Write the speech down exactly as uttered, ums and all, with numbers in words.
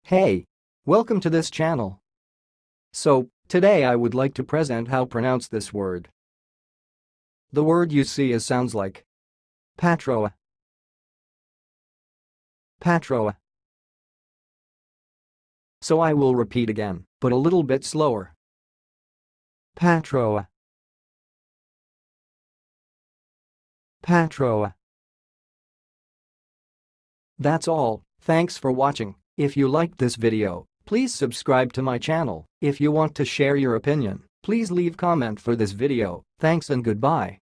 Hey! Welcome to this channel. So, today I would like to present how pronounce this word. The word you see is sounds like Patroa. Patroa. So I will repeat again, but a little bit slower. Patroa. Patroa. That's all, thanks for watching. If you liked this video, please subscribe to my channel. If you want to share your opinion, please leave comment for this video. Thanks and goodbye.